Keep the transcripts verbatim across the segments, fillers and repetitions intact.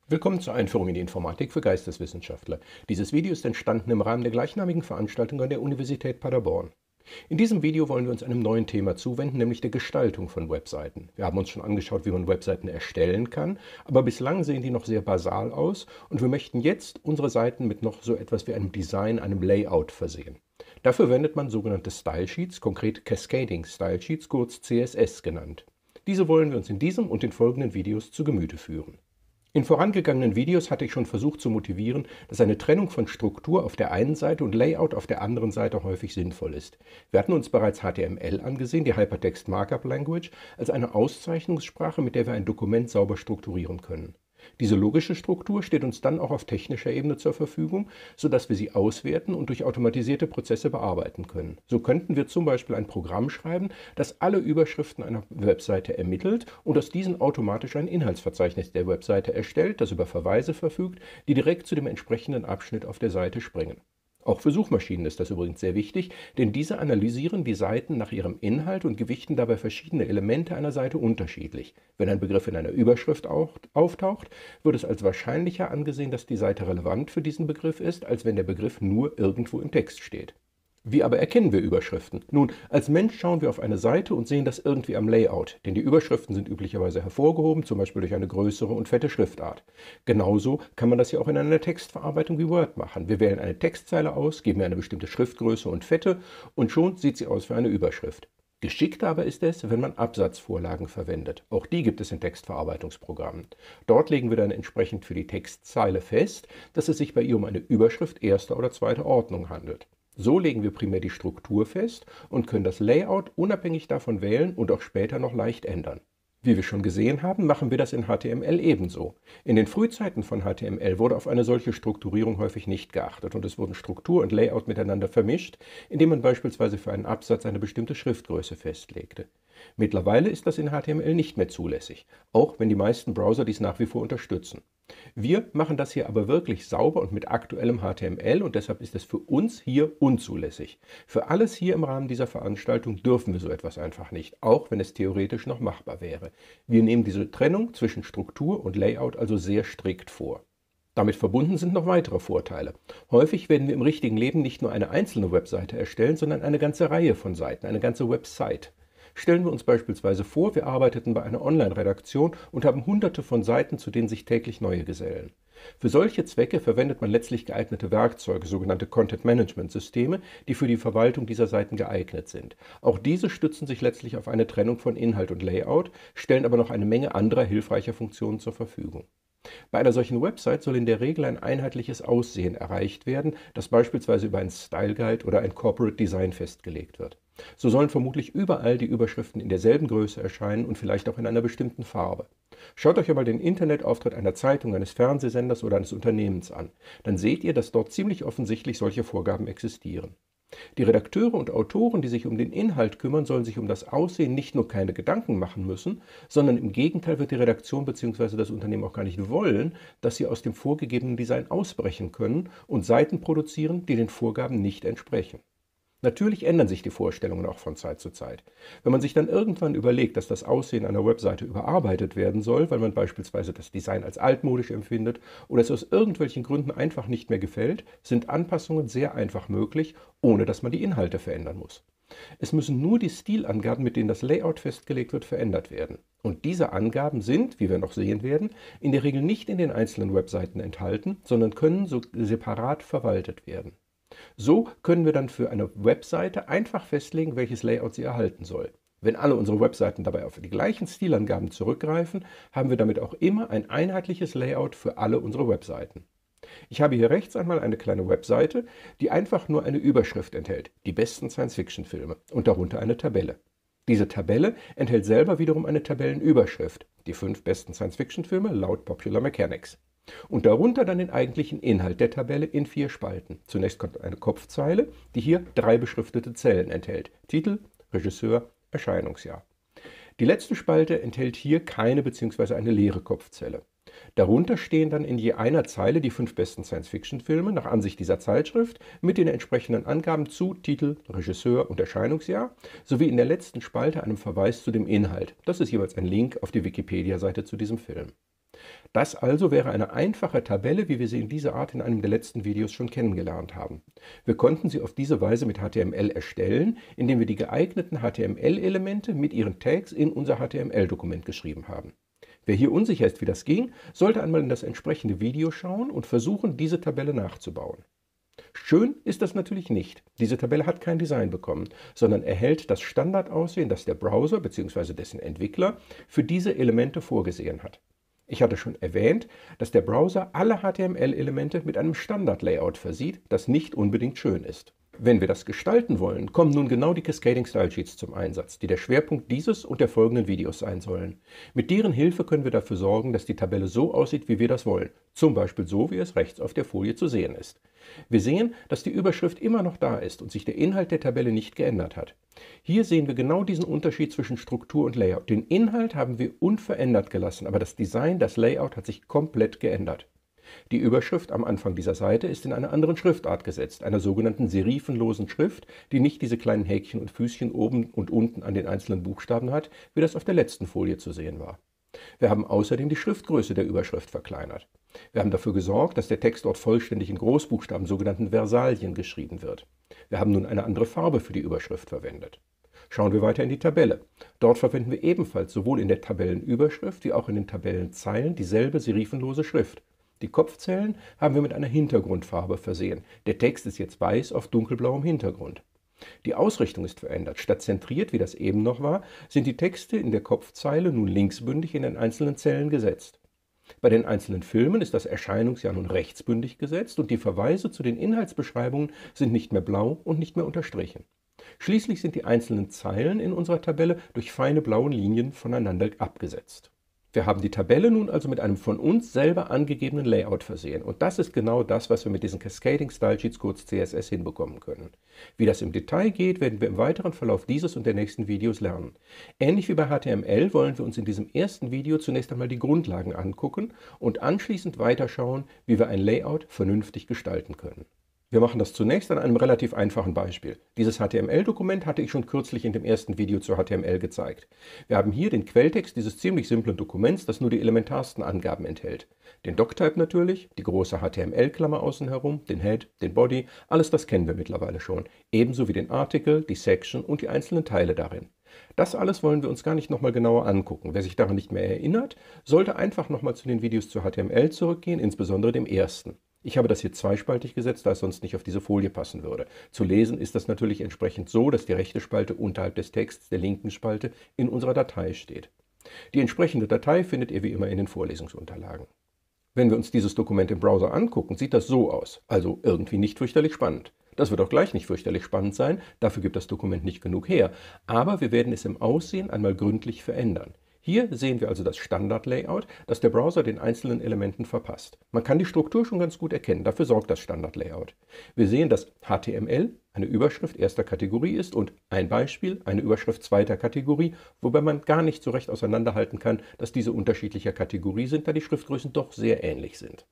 Willkommen zur Einführung in die Informatik für Geisteswissenschaftler. Dieses Video ist entstanden im Rahmen der gleichnamigen Veranstaltung an der Universität Paderborn. In diesem Video wollen wir uns einem neuen Thema zuwenden, nämlich der Gestaltung von Webseiten. Wir haben uns schon angeschaut, wie man Webseiten erstellen kann, aber bislang sehen die noch sehr basal aus und wir möchten jetzt unsere Seiten mit noch so etwas wie einem Design, einem Layout versehen. Dafür verwendet man sogenannte Style Sheets, konkret Cascading Style Sheets, kurz C S S genannt. Diese wollen wir uns in diesem und den folgenden Videos zu Gemüte führen. In vorangegangenen Videos hatte ich schon versucht zu motivieren, dass eine Trennung von Struktur auf der einen Seite und Layout auf der anderen Seite häufig sinnvoll ist. Wir hatten uns bereits H T M L angesehen, die Hypertext Markup Language, als eine Auszeichnungssprache, mit der wir ein Dokument sauber strukturieren können. Diese logische Struktur steht uns dann auch auf technischer Ebene zur Verfügung, sodass wir sie auswerten und durch automatisierte Prozesse bearbeiten können. So könnten wir zum Beispiel ein Programm schreiben, das alle Überschriften einer Webseite ermittelt und aus diesen automatisch ein Inhaltsverzeichnis der Webseite erstellt, das über Verweise verfügt, die direkt zu dem entsprechenden Abschnitt auf der Seite springen. Auch für Suchmaschinen ist das übrigens sehr wichtig, denn diese analysieren die Seiten nach ihrem Inhalt und gewichten dabei verschiedene Elemente einer Seite unterschiedlich. Wenn ein Begriff in einer Überschrift auftaucht, wird es als wahrscheinlicher angesehen, dass die Seite relevant für diesen Begriff ist, als wenn der Begriff nur irgendwo im Text steht. Wie aber erkennen wir Überschriften? Nun, als Mensch schauen wir auf eine Seite und sehen das irgendwie am Layout, denn die Überschriften sind üblicherweise hervorgehoben, zum Beispiel durch eine größere und fette Schriftart. Genauso kann man das ja auch in einer Textverarbeitung wie Word machen. Wir wählen eine Textzeile aus, geben ihr eine bestimmte Schriftgröße und Fette und schon sieht sie aus wie eine Überschrift. Geschickter aber ist es, wenn man Absatzvorlagen verwendet. Auch die gibt es in Textverarbeitungsprogrammen. Dort legen wir dann entsprechend für die Textzeile fest, dass es sich bei ihr um eine Überschrift erster oder zweiter Ordnung handelt. So legen wir primär die Struktur fest und können das Layout unabhängig davon wählen und auch später noch leicht ändern. Wie wir schon gesehen haben, machen wir das in H T M L ebenso. In den Frühzeiten von H T M L wurde auf eine solche Strukturierung häufig nicht geachtet und es wurden Struktur und Layout miteinander vermischt, indem man beispielsweise für einen Absatz eine bestimmte Schriftgröße festlegte. Mittlerweile ist das in H T M L nicht mehr zulässig, auch wenn die meisten Browser dies nach wie vor unterstützen. Wir machen das hier aber wirklich sauber und mit aktuellem H T M L und deshalb ist es für uns hier unzulässig. Für alles hier im Rahmen dieser Veranstaltung dürfen wir so etwas einfach nicht, auch wenn es theoretisch noch machbar wäre. Wir nehmen diese Trennung zwischen Struktur und Layout also sehr strikt vor. Damit verbunden sind noch weitere Vorteile. Häufig werden wir im richtigen Leben nicht nur eine einzelne Webseite erstellen, sondern eine ganze Reihe von Seiten, eine ganze Website. Stellen wir uns beispielsweise vor, wir arbeiteten bei einer Online-Redaktion und haben hunderte von Seiten, zu denen sich täglich neue gesellen. Für solche Zwecke verwendet man letztlich geeignete Werkzeuge, sogenannte Content-Management-Systeme, die für die Verwaltung dieser Seiten geeignet sind. Auch diese stützen sich letztlich auf eine Trennung von Inhalt und Layout, stellen aber noch eine Menge anderer hilfreicher Funktionen zur Verfügung. Bei einer solchen Website soll in der Regel ein einheitliches Aussehen erreicht werden, das beispielsweise über einen Style Guide oder ein Corporate Design festgelegt wird. So sollen vermutlich überall die Überschriften in derselben Größe erscheinen und vielleicht auch in einer bestimmten Farbe. Schaut euch einmal den Internetauftritt einer Zeitung, eines Fernsehsenders oder eines Unternehmens an. Dann seht ihr, dass dort ziemlich offensichtlich solche Vorgaben existieren. Die Redakteure und Autoren, die sich um den Inhalt kümmern, sollen sich um das Aussehen nicht nur keine Gedanken machen müssen, sondern im Gegenteil wird die Redaktion bzw. das Unternehmen auch gar nicht wollen, dass sie aus dem vorgegebenen Design ausbrechen können und Seiten produzieren, die den Vorgaben nicht entsprechen. Natürlich ändern sich die Vorstellungen auch von Zeit zu Zeit. Wenn man sich dann irgendwann überlegt, dass das Aussehen einer Webseite überarbeitet werden soll, weil man beispielsweise das Design als altmodisch empfindet oder es aus irgendwelchen Gründen einfach nicht mehr gefällt, sind Anpassungen sehr einfach möglich, ohne dass man die Inhalte verändern muss. Es müssen nur die Stilangaben, mit denen das Layout festgelegt wird, verändert werden. Und diese Angaben sind, wie wir noch sehen werden, in der Regel nicht in den einzelnen Webseiten enthalten, sondern können so separat verwaltet werden. So können wir dann für eine Webseite einfach festlegen, welches Layout sie erhalten soll. Wenn alle unsere Webseiten dabei auf die gleichen Stilangaben zurückgreifen, haben wir damit auch immer ein einheitliches Layout für alle unsere Webseiten. Ich habe hier rechts einmal eine kleine Webseite, die einfach nur eine Überschrift enthält, die besten Science-Fiction-Filme, und darunter eine Tabelle. Diese Tabelle enthält selber wiederum eine Tabellenüberschrift, die fünf besten Science-Fiction-Filme laut Popular Mechanics. Und darunter dann den eigentlichen Inhalt der Tabelle in vier Spalten. Zunächst kommt eine Kopfzeile, die hier drei beschriftete Zellen enthält. Titel, Regisseur, Erscheinungsjahr. Die letzte Spalte enthält hier keine bzw. eine leere Kopfzelle. Darunter stehen dann in je einer Zeile die fünf besten Science-Fiction-Filme nach Ansicht dieser Zeitschrift mit den entsprechenden Angaben zu Titel, Regisseur und Erscheinungsjahr sowie in der letzten Spalte einem Verweis zu dem Inhalt. Das ist jeweils ein Link auf die Wikipedia-Seite zu diesem Film. Das also wäre eine einfache Tabelle, wie wir sie in dieser Art in einem der letzten Videos schon kennengelernt haben. Wir konnten sie auf diese Weise mit H T M L erstellen, indem wir die geeigneten H T M L-Elemente mit ihren Tags in unser H T M L-Dokument geschrieben haben. Wer hier unsicher ist, wie das ging, sollte einmal in das entsprechende Video schauen und versuchen, diese Tabelle nachzubauen. Schön ist das natürlich nicht. Diese Tabelle hat kein Design bekommen, sondern erhält das Standardaussehen, das der Browser bzw. dessen Entwickler für diese Elemente vorgesehen hat. Ich hatte schon erwähnt, dass der Browser alle H T M L-Elemente mit einem Standard-Layout versieht, das nicht unbedingt schön ist. Wenn wir das gestalten wollen, kommen nun genau die Cascading Style Sheets zum Einsatz, die der Schwerpunkt dieses und der folgenden Videos sein sollen. Mit deren Hilfe können wir dafür sorgen, dass die Tabelle so aussieht, wie wir das wollen. Zum Beispiel so, wie es rechts auf der Folie zu sehen ist. Wir sehen, dass die Überschrift immer noch da ist und sich der Inhalt der Tabelle nicht geändert hat. Hier sehen wir genau diesen Unterschied zwischen Struktur und Layout. Den Inhalt haben wir unverändert gelassen, aber das Design, das Layout hat sich komplett geändert. Die Überschrift am Anfang dieser Seite ist in einer anderen Schriftart gesetzt, einer sogenannten serifenlosen Schrift, die nicht diese kleinen Häkchen und Füßchen oben und unten an den einzelnen Buchstaben hat, wie das auf der letzten Folie zu sehen war. Wir haben außerdem die Schriftgröße der Überschrift verkleinert. Wir haben dafür gesorgt, dass der Text dort vollständig in Großbuchstaben, sogenannten Versalien, geschrieben wird. Wir haben nun eine andere Farbe für die Überschrift verwendet. Schauen wir weiter in die Tabelle. Dort verwenden wir ebenfalls sowohl in der Tabellenüberschrift wie auch in den Tabellenzeilen dieselbe serifenlose Schrift. Die Kopfzellen haben wir mit einer Hintergrundfarbe versehen. Der Text ist jetzt weiß auf dunkelblauem Hintergrund. Die Ausrichtung ist verändert. Statt zentriert, wie das eben noch war, sind die Texte in der Kopfzeile nun linksbündig in den einzelnen Zellen gesetzt. Bei den einzelnen Filmen ist das Erscheinungsjahr nun rechtsbündig gesetzt und die Verweise zu den Inhaltsbeschreibungen sind nicht mehr blau und nicht mehr unterstrichen. Schließlich sind die einzelnen Zeilen in unserer Tabelle durch feine blaue Linien voneinander abgesetzt. Wir haben die Tabelle nun also mit einem von uns selber angegebenen Layout versehen und das ist genau das, was wir mit diesen Cascading Style Sheets, kurz C S S, hinbekommen können. Wie das im Detail geht, werden wir im weiteren Verlauf dieses und der nächsten Videos lernen. Ähnlich wie bei H T M L wollen wir uns in diesem ersten Video zunächst einmal die Grundlagen angucken und anschließend weiterschauen, wie wir ein Layout vernünftig gestalten können. Wir machen das zunächst an einem relativ einfachen Beispiel. Dieses H T M L-Dokument hatte ich schon kürzlich in dem ersten Video zu H T M L gezeigt. Wir haben hier den Quelltext dieses ziemlich simplen Dokuments, das nur die elementarsten Angaben enthält. Den Doctype natürlich, die große H T M L-Klammer außen herum, den Head, den Body, alles das kennen wir mittlerweile schon. Ebenso wie den Artikel, die Section und die einzelnen Teile darin. Das alles wollen wir uns gar nicht nochmal genauer angucken. Wer sich daran nicht mehr erinnert, sollte einfach nochmal zu den Videos zu H T M L zurückgehen, insbesondere dem ersten. Ich habe das hier zweispaltig gesetzt, da es sonst nicht auf diese Folie passen würde. Zu lesen ist das natürlich entsprechend so, dass die rechte Spalte unterhalb des Texts der linken Spalte in unserer Datei steht. Die entsprechende Datei findet ihr wie immer in den Vorlesungsunterlagen. Wenn wir uns dieses Dokument im Browser angucken, sieht das so aus, also irgendwie nicht fürchterlich spannend. Das wird auch gleich nicht fürchterlich spannend sein, dafür gibt das Dokument nicht genug her, aber wir werden es im Aussehen einmal gründlich verändern. Hier sehen wir also das Standard-Layout, das der Browser den einzelnen Elementen verpasst. Man kann die Struktur schon ganz gut erkennen, dafür sorgt das Standard-Layout. Wir sehen, dass H T M L eine Überschrift erster Kategorie ist und ein Beispiel eine Überschrift zweiter Kategorie, wobei man gar nicht so recht auseinanderhalten kann, dass diese unterschiedlicher Kategorie sind, da die Schriftgrößen doch sehr ähnlich sind.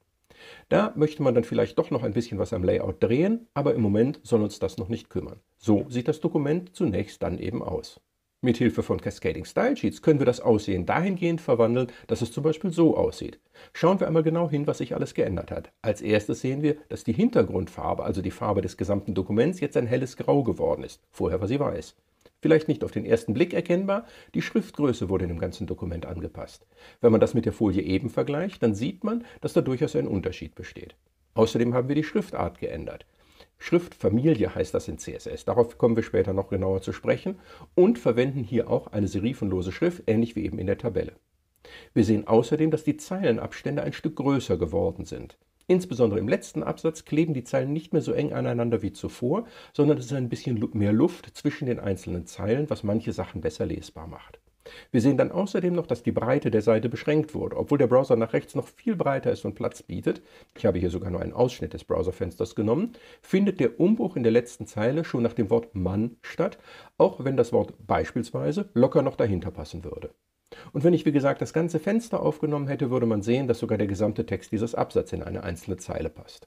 Da möchte man dann vielleicht doch noch ein bisschen was am Layout drehen, aber im Moment soll uns das noch nicht kümmern. So sieht das Dokument zunächst dann eben aus. Mithilfe von Cascading Style Sheets können wir das Aussehen dahingehend verwandeln, dass es zum Beispiel so aussieht. Schauen wir einmal genau hin, was sich alles geändert hat. Als erstes sehen wir, dass die Hintergrundfarbe, also die Farbe des gesamten Dokuments, jetzt ein helles Grau geworden ist. Vorher war sie weiß. Vielleicht nicht auf den ersten Blick erkennbar, die Schriftgröße wurde in dem ganzen Dokument angepasst. Wenn man das mit der Folie eben vergleicht, dann sieht man, dass da durchaus ein Unterschied besteht. Außerdem haben wir die Schriftart geändert. Schriftfamilie heißt das in C S S, darauf kommen wir später noch genauer zu sprechen und verwenden hier auch eine serifenlose Schrift, ähnlich wie eben in der Tabelle. Wir sehen außerdem, dass die Zeilenabstände ein Stück größer geworden sind. Insbesondere im letzten Absatz kleben die Zeilen nicht mehr so eng aneinander wie zuvor, sondern es ist ein bisschen mehr Luft zwischen den einzelnen Zeilen, was manche Sachen besser lesbar macht. Wir sehen dann außerdem noch, dass die Breite der Seite beschränkt wurde, obwohl der Browser nach rechts noch viel breiter ist und Platz bietet. Ich habe hier sogar nur einen Ausschnitt des Browserfensters genommen. Findet der Umbruch in der letzten Zeile schon nach dem Wort Mann statt, auch wenn das Wort beispielsweise locker noch dahinter passen würde. Und wenn ich, wie gesagt, das ganze Fenster aufgenommen hätte, würde man sehen, dass sogar der gesamte Text dieses Absatzes in eine einzelne Zeile passt.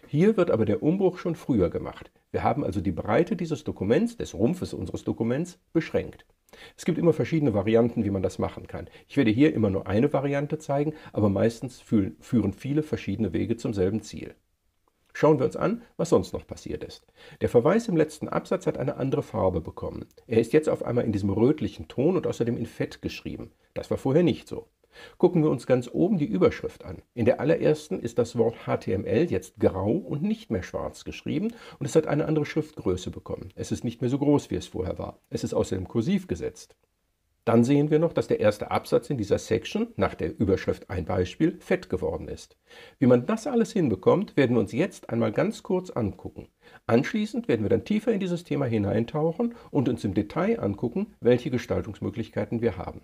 Hier wird aber der Umbruch schon früher gemacht. Wir haben also die Breite dieses Dokuments, des Rumpfes unseres Dokuments, beschränkt. Es gibt immer verschiedene Varianten, wie man das machen kann. Ich werde hier immer nur eine Variante zeigen, aber meistens führen viele verschiedene Wege zum selben Ziel. Schauen wir uns an, was sonst noch passiert ist. Der Verweis im letzten Absatz hat eine andere Farbe bekommen. Er ist jetzt auf einmal in diesem rötlichen Ton und außerdem in Fett geschrieben. Das war vorher nicht so. Gucken wir uns ganz oben die Überschrift an. In der allerersten ist das Wort H T M L jetzt grau und nicht mehr schwarz geschrieben und es hat eine andere Schriftgröße bekommen. Es ist nicht mehr so groß, wie es vorher war. Es ist außerdem kursiv gesetzt. Dann sehen wir noch, dass der erste Absatz in dieser Section, nach der Überschrift ein Beispiel, fett geworden ist. Wie man das alles hinbekommt, werden wir uns jetzt einmal ganz kurz angucken. Anschließend werden wir dann tiefer in dieses Thema hineintauchen und uns im Detail angucken, welche Gestaltungsmöglichkeiten wir haben.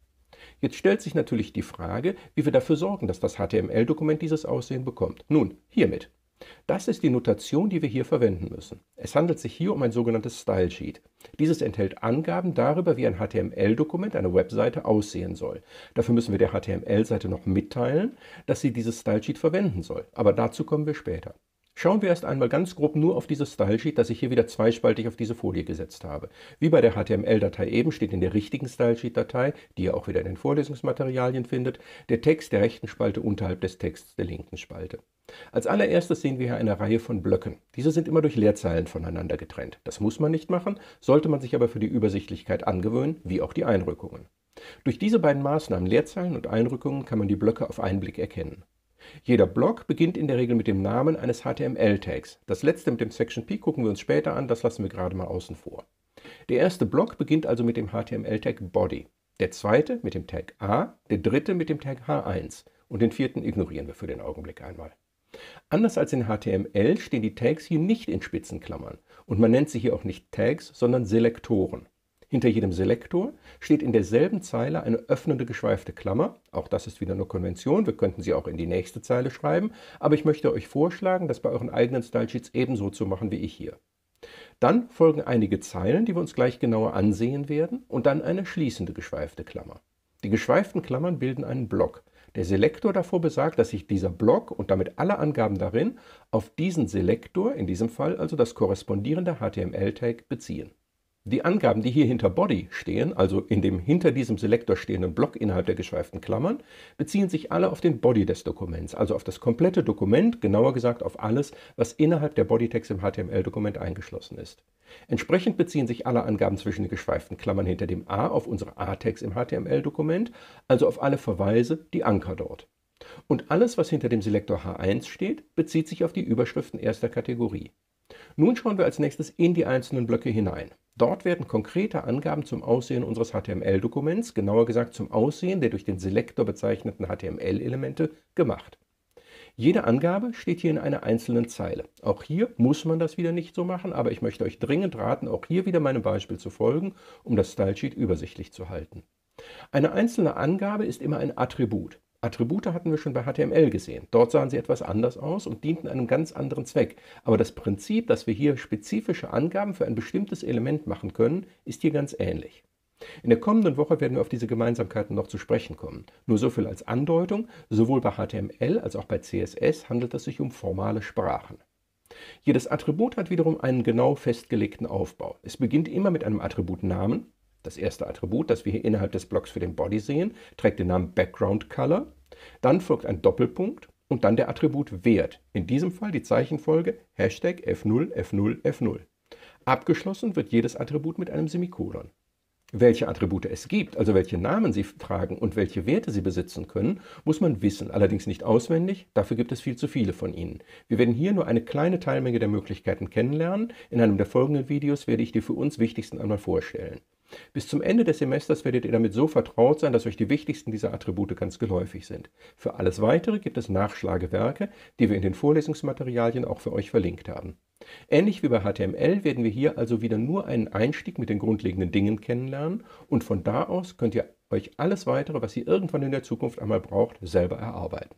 Jetzt stellt sich natürlich die Frage, wie wir dafür sorgen, dass das H T M L-Dokument dieses Aussehen bekommt. Nun, hiermit. Das ist die Notation, die wir hier verwenden müssen. Es handelt sich hier um ein sogenanntes Style Sheet. Dieses enthält Angaben darüber, wie ein H T M L-Dokument, eine Webseite, aussehen soll. Dafür müssen wir der H T M L-Seite noch mitteilen, dass sie dieses Style Sheet verwenden soll. Aber dazu kommen wir später. Schauen wir erst einmal ganz grob nur auf dieses Style Sheet, das ich hier wieder zweispaltig auf diese Folie gesetzt habe. Wie bei der H T M L-Datei eben steht in der richtigen Style Sheet-Datei, die ihr auch wieder in den Vorlesungsmaterialien findet, der Text der rechten Spalte unterhalb des Texts der linken Spalte. Als allererstes sehen wir hier eine Reihe von Blöcken. Diese sind immer durch Leerzeilen voneinander getrennt. Das muss man nicht machen, sollte man sich aber für die Übersichtlichkeit angewöhnen, wie auch die Einrückungen. Durch diese beiden Maßnahmen, Leerzeilen und Einrückungen, kann man die Blöcke auf einen Blick erkennen. Jeder Block beginnt in der Regel mit dem Namen eines H T M L-Tags. Das letzte mit dem Section P gucken wir uns später an, das lassen wir gerade mal außen vor. Der erste Block beginnt also mit dem H T M L-Tag Body, der zweite mit dem Tag A, der dritte mit dem Tag H eins und den vierten ignorieren wir für den Augenblick einmal. Anders als in H T M L stehen die Tags hier nicht in Spitzenklammern und man nennt sie hier auch nicht Tags, sondern Selektoren. Hinter jedem Selektor steht in derselben Zeile eine öffnende geschweifte Klammer. Auch das ist wieder nur Konvention, wir könnten sie auch in die nächste Zeile schreiben, aber ich möchte euch vorschlagen, das bei euren eigenen Stylesheets ebenso zu machen wie ich hier. Dann folgen einige Zeilen, die wir uns gleich genauer ansehen werden, und dann eine schließende geschweifte Klammer. Die geschweiften Klammern bilden einen Block. Der Selektor davor besagt, dass sich dieser Block und damit alle Angaben darin auf diesen Selektor, in diesem Fall also das korrespondierende H T M L-Tag, beziehen. Die Angaben, die hier hinter Body stehen, also in dem hinter diesem Selektor stehenden Block innerhalb der geschweiften Klammern, beziehen sich alle auf den Body des Dokuments, also auf das komplette Dokument, genauer gesagt auf alles, was innerhalb der Bodytags im H T M L-Dokument eingeschlossen ist. Entsprechend beziehen sich alle Angaben zwischen den geschweiften Klammern hinter dem A auf unsere A-Tags im H T M L-Dokument, also auf alle Verweise, die Anker dort. Und alles, was hinter dem Selektor H eins steht, bezieht sich auf die Überschriften erster Kategorie. Nun schauen wir als nächstes in die einzelnen Blöcke hinein. Dort werden konkrete Angaben zum Aussehen unseres H T M L-Dokuments, genauer gesagt zum Aussehen der durch den Selektor bezeichneten H T M L-Elemente, gemacht. Jede Angabe steht hier in einer einzelnen Zeile. Auch hier muss man das wieder nicht so machen, aber ich möchte euch dringend raten, auch hier wieder meinem Beispiel zu folgen, um das Stylesheet übersichtlich zu halten. Eine einzelne Angabe ist immer ein Attribut. Attribute hatten wir schon bei H T M L gesehen. Dort sahen sie etwas anders aus und dienten einem ganz anderen Zweck. Aber das Prinzip, dass wir hier spezifische Angaben für ein bestimmtes Element machen können, ist hier ganz ähnlich. In der kommenden Woche werden wir auf diese Gemeinsamkeiten noch zu sprechen kommen. Nur so viel als Andeutung, sowohl bei H T M L als auch bei C S S handelt es sich um formale Sprachen. Jedes Attribut hat wiederum einen genau festgelegten Aufbau. Es beginnt immer mit einem Attributnamen. Das erste Attribut, das wir hier innerhalb des Blocks für den Body sehen, trägt den Namen Background Color. Dann folgt ein Doppelpunkt und dann der Attribut Wert. In diesem Fall die Zeichenfolge Hashtag F null F null F null. Abgeschlossen wird jedes Attribut mit einem Semikolon. Welche Attribute es gibt, also welche Namen sie tragen und welche Werte sie besitzen können, muss man wissen, allerdings nicht auswendig, dafür gibt es viel zu viele von ihnen. Wir werden hier nur eine kleine Teilmenge der Möglichkeiten kennenlernen. In einem der folgenden Videos werde ich die für uns wichtigsten einmal vorstellen. Bis zum Ende des Semesters werdet ihr damit so vertraut sein, dass euch die wichtigsten dieser Attribute ganz geläufig sind. Für alles Weitere gibt es Nachschlagewerke, die wir in den Vorlesungsmaterialien auch für euch verlinkt haben. Ähnlich wie bei H T M L werden wir hier also wieder nur einen Einstieg mit den grundlegenden Dingen kennenlernen und von da aus könnt ihr euch alles Weitere, was ihr irgendwann in der Zukunft einmal braucht, selber erarbeiten.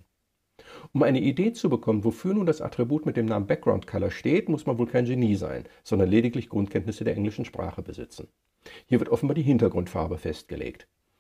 Um eine Idee zu bekommen, wofür nun das Attribut mit dem Namen Background Color steht, muss man wohl kein Genie sein, sondern lediglich Grundkenntnisse der englischen Sprache besitzen. Hier wird offenbar die Hintergrundfarbe festgelegt.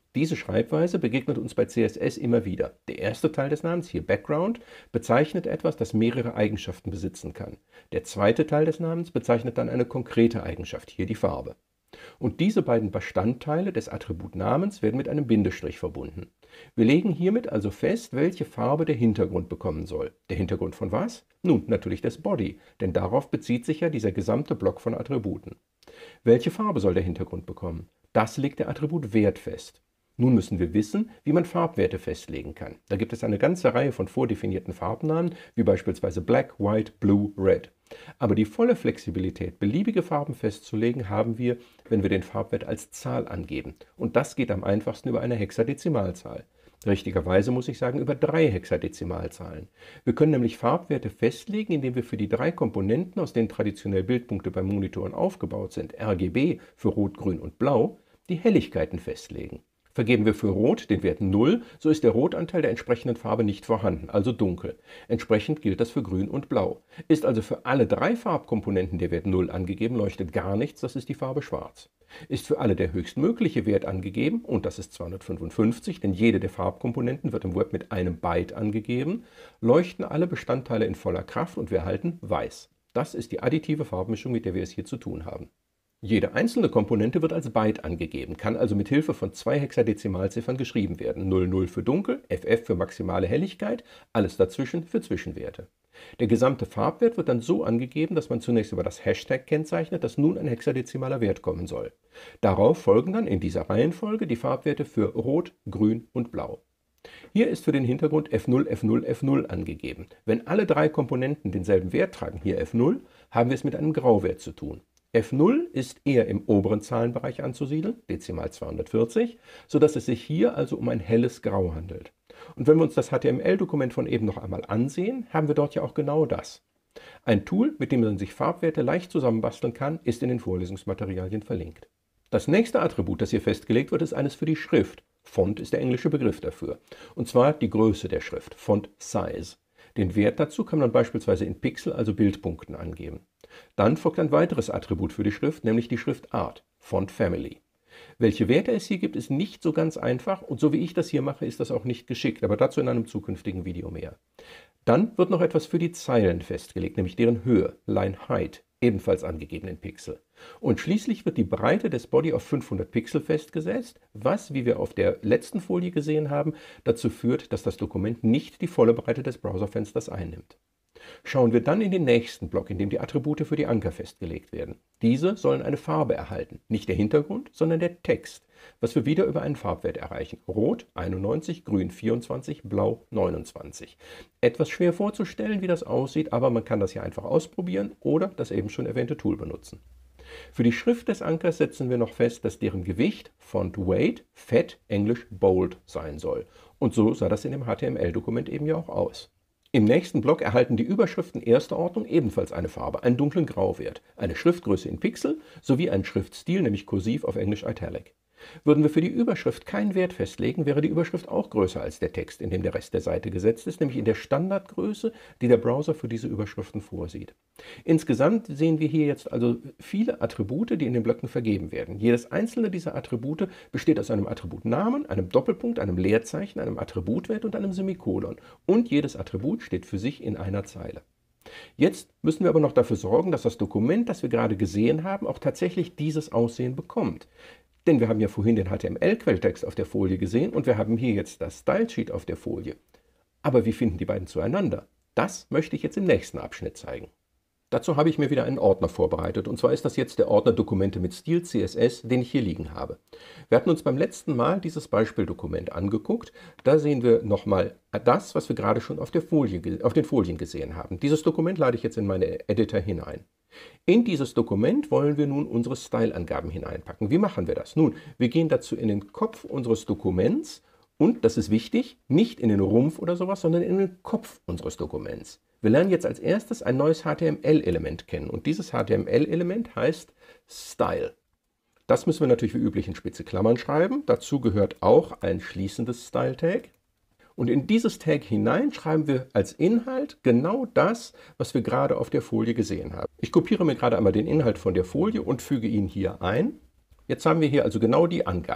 Diese Schreibweise begegnet uns bei C S S immer wieder. Der erste Teil des Namens, hier Background, bezeichnet etwas, das mehrere Eigenschaften besitzen kann. Der zweite Teil des Namens bezeichnet dann eine konkrete Eigenschaft, hier die Farbe. Und diese beiden Bestandteile des Attributnamens werden mit einem Bindestrich verbunden. Wir legen hiermit also fest, welche Farbe der Hintergrund bekommen soll. Der Hintergrund von was? Nun, natürlich des Body, denn darauf bezieht sich ja dieser gesamte Block von Attributen. Welche Farbe soll der Hintergrund bekommen? Das legt der Attributwert fest. Nun müssen wir wissen, wie man Farbwerte festlegen kann. Da gibt es eine ganze Reihe von vordefinierten Farbnamen, wie beispielsweise Black, White, Blue, Red. Aber die volle Flexibilität, beliebige Farben festzulegen, haben wir, wenn wir den Farbwert als Zahl angeben. Und das geht am einfachsten über eine Hexadezimalzahl. Richtigerweise muss ich sagen, über drei Hexadezimalzahlen. Wir können nämlich Farbwerte festlegen, indem wir für die drei Komponenten, aus denen traditionell Bildpunkte bei Monitoren aufgebaut sind, R G B für Rot, Grün und Blau, die Helligkeiten festlegen. Vergeben wir für Rot den Wert null, so ist der Rotanteil der entsprechenden Farbe nicht vorhanden, also dunkel. Entsprechend gilt das für Grün und Blau. Ist also für alle drei Farbkomponenten der Wert null angegeben, leuchtet gar nichts, das ist die Farbe Schwarz. Ist für alle der höchstmögliche Wert angegeben, und das ist zweihundertfünfundfünfzig, denn jede der Farbkomponenten wird im Web mit einem Byte angegeben, leuchten alle Bestandteile in voller Kraft und wir erhalten weiß. Das ist die additive Farbmischung, mit der wir es hier zu tun haben. Jede einzelne Komponente wird als Byte angegeben, kann also mit Hilfe von zwei Hexadezimalziffern geschrieben werden. null null für dunkel, F F für maximale Helligkeit, alles dazwischen für Zwischenwerte. Der gesamte Farbwert wird dann so angegeben, dass man zunächst über das Hashtag kennzeichnet, dass nun ein hexadezimaler Wert kommen soll. Darauf folgen dann in dieser Reihenfolge die Farbwerte für Rot, Grün und Blau. Hier ist für den Hintergrund F null, F null, F null angegeben. Wenn alle drei Komponenten denselben Wert tragen, hier F null, haben wir es mit einem Grauwert zu tun. F null ist eher im oberen Zahlenbereich anzusiedeln, Dezimal zweihundertvierzig, sodass es sich hier also um ein helles Grau handelt. Und wenn wir uns das H T M L-Dokument von eben noch einmal ansehen, haben wir dort ja auch genau das. Ein Tool, mit dem man sich Farbwerte leicht zusammenbasteln kann, ist in den Vorlesungsmaterialien verlinkt. Das nächste Attribut, das hier festgelegt wird, ist eines für die Schrift. Font ist der englische Begriff dafür. Und zwar die Größe der Schrift, Font Size. Den Wert dazu kann man beispielsweise in Pixel, also Bildpunkten, angeben. Dann folgt ein weiteres Attribut für die Schrift, nämlich die Schriftart, Font Family. Welche Werte es hier gibt, ist nicht so ganz einfach und so wie ich das hier mache, ist das auch nicht geschickt, aber dazu in einem zukünftigen Video mehr. Dann wird noch etwas für die Zeilen festgelegt, nämlich deren Höhe, Line Height, ebenfalls angegeben in Pixel. Und schließlich wird die Breite des Body auf fünfhundert Pixel festgesetzt, was, wie wir auf der letzten Folie gesehen haben, dazu führt, dass das Dokument nicht die volle Breite des Browserfensters einnimmt. Schauen wir dann in den nächsten Block, in dem die Attribute für die Anker festgelegt werden. Diese sollen eine Farbe erhalten, nicht der Hintergrund, sondern der Text, was wir wieder über einen Farbwert erreichen. Rot einundneunzig, Grün vierundzwanzig, Blau neunundzwanzig. Etwas schwer vorzustellen, wie das aussieht, aber man kann das hier einfach ausprobieren oder das eben schon erwähnte Tool benutzen. Für die Schrift des Ankers setzen wir noch fest, dass deren Gewicht, Font Weight, fett, englisch bold sein soll. Und so sah das in dem H T M L-Dokument eben ja auch aus. Im nächsten Block erhalten die Überschriften erster Ordnung ebenfalls eine Farbe, einen dunklen Grauwert, eine Schriftgröße in Pixel sowie einen Schriftstil, nämlich kursiv auf Englisch Italic. Würden wir für die Überschrift keinen Wert festlegen, wäre die Überschrift auch größer als der Text, in dem der Rest der Seite gesetzt ist, nämlich in der Standardgröße, die der Browser für diese Überschriften vorsieht. Insgesamt sehen wir hier jetzt also viele Attribute, die in den Blöcken vergeben werden. Jedes einzelne dieser Attribute besteht aus einem Attributnamen, einem Doppelpunkt, einem Leerzeichen, einem Attributwert und einem Semikolon. Und jedes Attribut steht für sich in einer Zeile. Jetzt müssen wir aber noch dafür sorgen, dass das Dokument, das wir gerade gesehen haben, auch tatsächlich dieses Aussehen bekommt. Denn wir haben ja vorhin den H T M L-Quelltext auf der Folie gesehen und wir haben hier jetzt das Stylesheet auf der Folie. Aber wie finden die beiden zueinander? Das möchte ich jetzt im nächsten Abschnitt zeigen. Dazu habe ich mir wieder einen Ordner vorbereitet und zwar ist das jetzt der Ordner Dokumente mit Stil C S S, den ich hier liegen habe. Wir hatten uns beim letzten Mal dieses Beispieldokument angeguckt. Da sehen wir nochmal das, was wir gerade schon auf der Folie, auf den Folien gesehen haben. Dieses Dokument lade ich jetzt in meine Editor hinein. In dieses Dokument wollen wir nun unsere Style-Angaben hineinpacken. Wie machen wir das? Nun, wir gehen dazu in den Kopf unseres Dokuments und, das ist wichtig, nicht in den Rumpf oder sowas, sondern in den Kopf unseres Dokuments. Wir lernen jetzt als erstes ein neues H T M L-Element kennen und dieses H T M L-Element heißt Style. Das müssen wir natürlich wie üblich in spitze Klammern schreiben. Dazu gehört auch ein schließendes Style-Tag. Und in dieses Tag hinein schreiben wir als Inhalt genau das, was wir gerade auf der Folie gesehen haben. Ich kopiere mir gerade einmal den Inhalt von der Folie und füge ihn hier ein. Jetzt haben wir hier also genau die Angaben.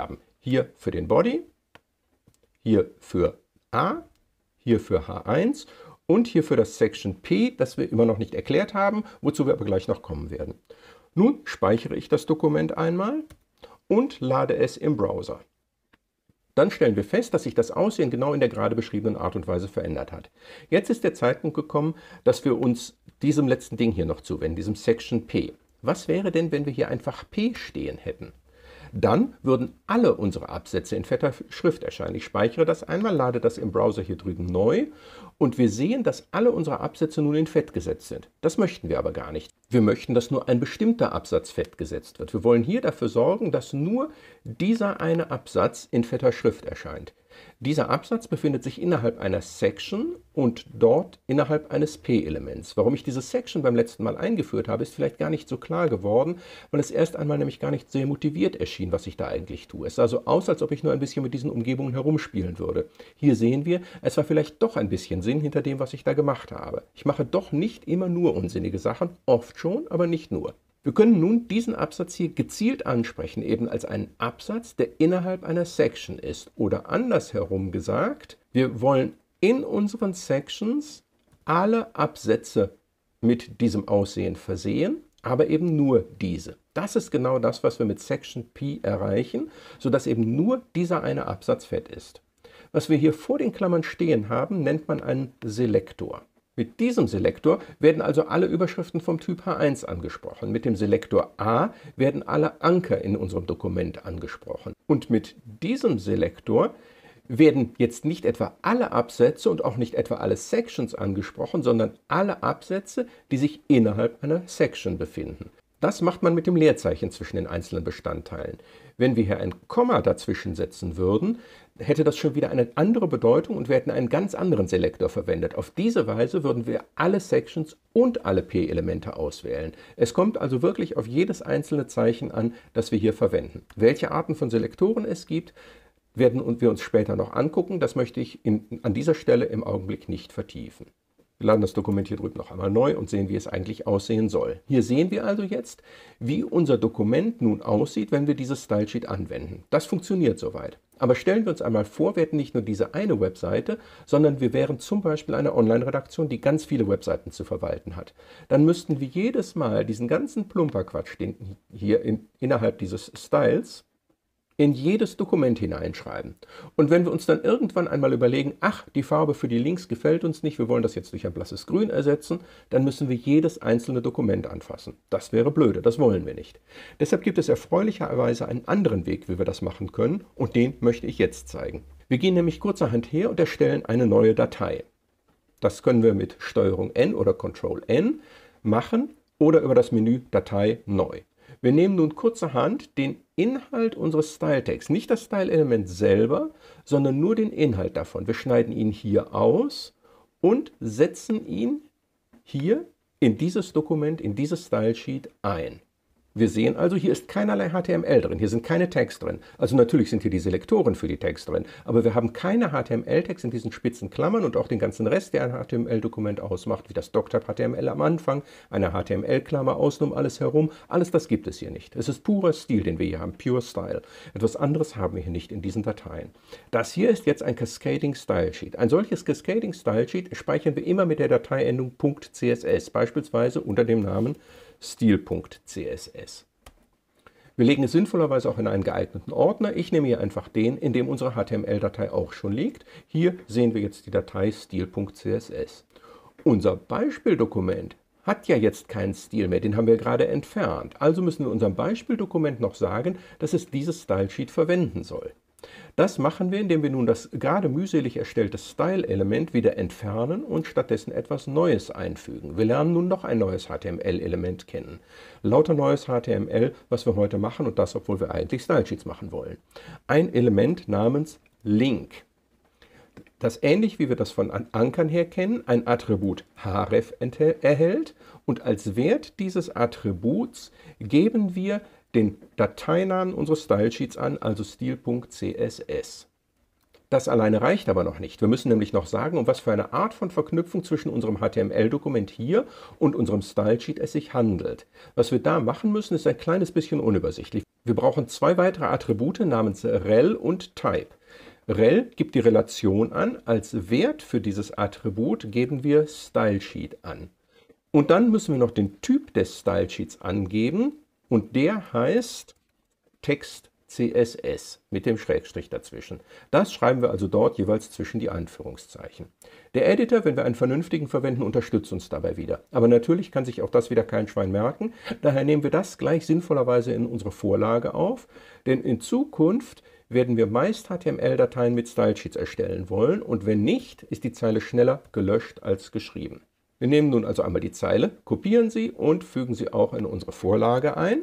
Hier für den Body, hier für A, hier für H eins und hier für das Section P, das wir immer noch nicht erklärt haben, wozu wir aber gleich noch kommen werden. Nun speichere ich das Dokument einmal und lade es im Browser. Dann stellen wir fest, dass sich das Aussehen genau in der gerade beschriebenen Art und Weise verändert hat. Jetzt ist der Zeitpunkt gekommen, dass wir uns diesem letzten Ding hier noch zuwenden, diesem Section P. Was wäre denn, wenn wir hier einfach P stehen hätten? Dann würden alle unsere Absätze in fetter Schrift erscheinen. Ich speichere das einmal, lade das im Browser hier drüben neu und wir sehen, dass alle unsere Absätze nun in Fett gesetzt sind. Das möchten wir aber gar nicht. Wir möchten, dass nur ein bestimmter Absatz fett gesetzt wird. Wir wollen hier dafür sorgen, dass nur dieser eine Absatz in fetter Schrift erscheint. Dieser Absatz befindet sich innerhalb einer Section und dort innerhalb eines P-Elements. Warum ich diese Section beim letzten Mal eingeführt habe, ist vielleicht gar nicht so klar geworden, weil es erst einmal nämlich gar nicht sehr motiviert erschien, was ich da eigentlich tue. Es sah so aus, als ob ich nur ein bisschen mit diesen Umgebungen herumspielen würde. Hier sehen wir, es war vielleicht doch ein bisschen Sinn hinter dem, was ich da gemacht habe. Ich mache doch nicht immer nur unsinnige Sachen, oft schon, aber nicht nur. Wir können nun diesen Absatz hier gezielt ansprechen, eben als einen Absatz, der innerhalb einer Section ist. Oder andersherum gesagt, wir wollen in unseren Sections alle Absätze mit diesem Aussehen versehen, aber eben nur diese. Das ist genau das, was wir mit Section P erreichen, sodass eben nur dieser eine Absatz fett ist. Was wir hier vor den Klammern stehen haben, nennt man einen Selektor. Mit diesem Selektor werden also alle Überschriften vom Typ H eins angesprochen. Mit dem Selektor A werden alle Anker in unserem Dokument angesprochen. Und mit diesem Selektor werden jetzt nicht etwa alle Absätze und auch nicht etwa alle Sections angesprochen, sondern alle Absätze, die sich innerhalb einer Section befinden. Das macht man mit dem Leerzeichen zwischen den einzelnen Bestandteilen. Wenn wir hier ein Komma dazwischen setzen würden, hätte das schon wieder eine andere Bedeutung und wir hätten einen ganz anderen Selektor verwendet. Auf diese Weise würden wir alle Sections und alle P-Elemente auswählen. Es kommt also wirklich auf jedes einzelne Zeichen an, das wir hier verwenden. Welche Arten von Selektoren es gibt, werden wir uns später noch angucken. Das möchte ich in, an dieser Stelle im Augenblick nicht vertiefen. Wir laden das Dokument hier drüben noch einmal neu und sehen, wie es eigentlich aussehen soll. Hier sehen wir also jetzt, wie unser Dokument nun aussieht, wenn wir dieses Stylesheet anwenden. Das funktioniert soweit. Aber stellen wir uns einmal vor, wir hätten nicht nur diese eine Webseite, sondern wir wären zum Beispiel eine Online-Redaktion, die ganz viele Webseiten zu verwalten hat. Dann müssten wir jedes Mal diesen ganzen Plumperquatsch, den hier in, innerhalb dieses Styles, in jedes Dokument hineinschreiben. Und wenn wir uns dann irgendwann einmal überlegen, ach, die Farbe für die Links gefällt uns nicht, wir wollen das jetzt durch ein blasses Grün ersetzen, dann müssen wir jedes einzelne Dokument anfassen. Das wäre blöde, das wollen wir nicht. Deshalb gibt es erfreulicherweise einen anderen Weg, wie wir das machen können, und den möchte ich jetzt zeigen. Wir gehen nämlich kurzerhand her und erstellen eine neue Datei. Das können wir mit Steuerung N oder Control N machen oder über das Menü Datei neu. Wir nehmen nun kurzerhand den Inhalt unseres Style-Tags, nicht das Style-Element selber, sondern nur den Inhalt davon. Wir schneiden ihn hier aus und setzen ihn hier in dieses Dokument, in dieses Style-Sheet ein. Wir sehen also, hier ist keinerlei H T M L drin, hier sind keine Tags drin. Also natürlich sind hier die Selektoren für die Tags drin, aber wir haben keine H T M L-Tags in diesen spitzen Klammern und auch den ganzen Rest, der ein H T M L-Dokument ausmacht, wie das Doctype H T M L am Anfang, eine H T M L-Klammer außen um alles herum. Alles das gibt es hier nicht. Es ist purer Stil, den wir hier haben, Pure Style. Etwas anderes haben wir hier nicht in diesen Dateien. Das hier ist jetzt ein Cascading Style Sheet. Ein solches Cascading Style Sheet speichern wir immer mit der Dateiendung .css, beispielsweise unter dem Namen Stil.css. Wir legen es sinnvollerweise auch in einen geeigneten Ordner. Ich nehme hier einfach den, in dem unsere H T M L-Datei auch schon liegt. Hier sehen wir jetzt die Datei Stil.css. Unser Beispieldokument hat ja jetzt keinen Stil mehr, den haben wir gerade entfernt. Also müssen wir unserem Beispieldokument noch sagen, dass es dieses Stylesheet verwenden soll. Das machen wir, indem wir nun das gerade mühselig erstellte Style-Element wieder entfernen und stattdessen etwas Neues einfügen. Wir lernen nun noch ein neues H T M L-Element kennen. Lauter neues H T M L, was wir heute machen, und das, obwohl wir eigentlich Stylesheets machen wollen. Ein Element namens Link, das ähnlich wie wir das von Ankern her kennen, ein Attribut href erhält, und als Wert dieses Attributs geben wir den Dateinamen unseres Stylesheets an, also Stil.css. Das alleine reicht aber noch nicht. Wir müssen nämlich noch sagen, um was für eine Art von Verknüpfung zwischen unserem H T M L-Dokument hier und unserem Stylesheet es sich handelt. Was wir da machen müssen, ist ein kleines bisschen unübersichtlich. Wir brauchen zwei weitere Attribute namens rel und type. Rel gibt die Relation an, als Wert für dieses Attribut geben wir Stylesheet an. Und dann müssen wir noch den Typ des Stylesheets angeben und der heißt Text C S S mit dem Schrägstrich dazwischen. Das schreiben wir also dort jeweils zwischen die Anführungszeichen. Der Editor, wenn wir einen vernünftigen verwenden, unterstützt uns dabei wieder. Aber natürlich kann sich auch das wieder kein Schwein merken. Daher nehmen wir das gleich sinnvollerweise in unsere Vorlage auf, denn in Zukunft werden wir meist H T M L-Dateien mit Stylesheets erstellen wollen und wenn nicht, ist die Zeile schneller gelöscht als geschrieben. Wir nehmen nun also einmal die Zeile, kopieren sie und fügen sie auch in unsere Vorlage ein.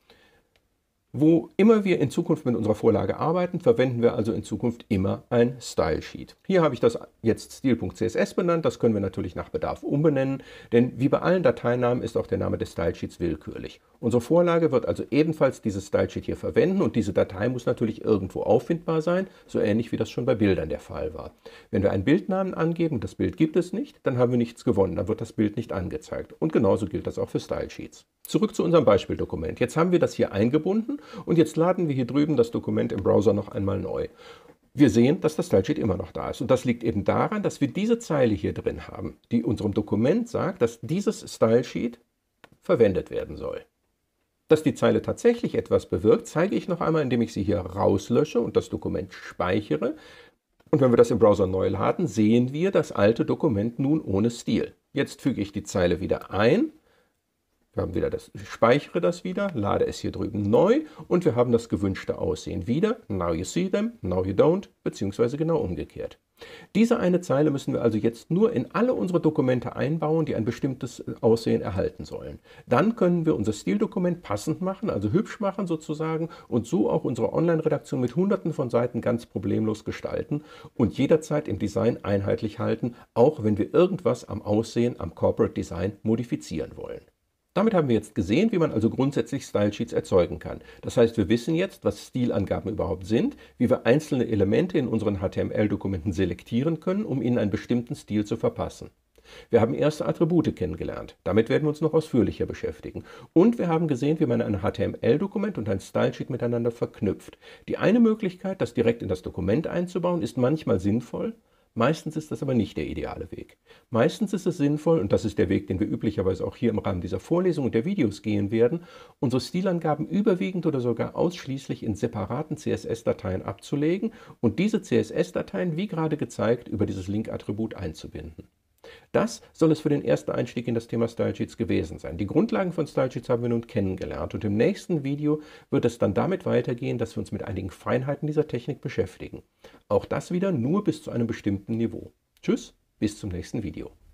Wo immer wir in Zukunft mit unserer Vorlage arbeiten, verwenden wir also in Zukunft immer ein Stylesheet. Hier habe ich das jetzt Stil.css benannt, das können wir natürlich nach Bedarf umbenennen, denn wie bei allen Dateinamen ist auch der Name des Stylesheets willkürlich. Unsere Vorlage wird also ebenfalls dieses Stylesheet hier verwenden und diese Datei muss natürlich irgendwo auffindbar sein, so ähnlich wie das schon bei Bildern der Fall war. Wenn wir einen Bildnamen angeben und das Bild gibt es nicht, dann haben wir nichts gewonnen, dann wird das Bild nicht angezeigt. Und genauso gilt das auch für Stylesheets. Zurück zu unserem Beispieldokument. Jetzt haben wir das hier eingebunden und jetzt laden wir hier drüben das Dokument im Browser noch einmal neu. Wir sehen, dass das Stylesheet immer noch da ist. Und das liegt eben daran, dass wir diese Zeile hier drin haben, die unserem Dokument sagt, dass dieses Stylesheet verwendet werden soll. Dass die Zeile tatsächlich etwas bewirkt, zeige ich noch einmal, indem ich sie hier rauslösche und das Dokument speichere. Und wenn wir das im Browser neu laden, sehen wir das alte Dokument nun ohne Stil. Jetzt füge ich die Zeile wieder ein. Wir haben wieder das, ich speichere das wieder, lade es hier drüben neu und wir haben das gewünschte Aussehen wieder. Now you see them, now you don't, beziehungsweise genau umgekehrt. Diese eine Zeile müssen wir also jetzt nur in alle unsere Dokumente einbauen, die ein bestimmtes Aussehen erhalten sollen. Dann können wir unser Stildokument passend machen, also hübsch machen sozusagen und so auch unsere Online-Redaktion mit hunderten von Seiten ganz problemlos gestalten und jederzeit im Design einheitlich halten, auch wenn wir irgendwas am Aussehen, am Corporate Design modifizieren wollen. Damit haben wir jetzt gesehen, wie man also grundsätzlich Stylesheets erzeugen kann. Das heißt, wir wissen jetzt, was Stilangaben überhaupt sind, wie wir einzelne Elemente in unseren H T M L-Dokumenten selektieren können, um ihnen einen bestimmten Stil zu verpassen. Wir haben erste Attribute kennengelernt. Damit werden wir uns noch ausführlicher beschäftigen. Und wir haben gesehen, wie man ein H T M L-Dokument und ein Stylesheet miteinander verknüpft. Die eine Möglichkeit, das direkt in das Dokument einzubauen, ist manchmal sinnvoll. Meistens ist das aber nicht der ideale Weg. Meistens ist es sinnvoll, und das ist der Weg, den wir üblicherweise auch hier im Rahmen dieser Vorlesung und der Videos gehen werden, unsere Stilangaben überwiegend oder sogar ausschließlich in separaten C S S-Dateien abzulegen und diese C S S-Dateien, wie gerade gezeigt, über dieses Link-Attribut einzubinden. Das soll es für den ersten Einstieg in das Thema Stylesheets gewesen sein. Die Grundlagen von Stylesheets haben wir nun kennengelernt und im nächsten Video wird es dann damit weitergehen, dass wir uns mit einigen Feinheiten dieser Technik beschäftigen. Auch das wieder nur bis zu einem bestimmten Niveau. Tschüss, bis zum nächsten Video.